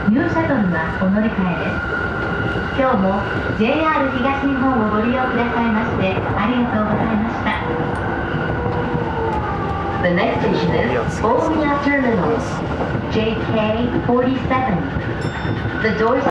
ニューシャトルはお乗り換えです。今日も JR 東日本をご利用くださいましてありがとうございました。The next station is Omiya Terminal, JK47. The doors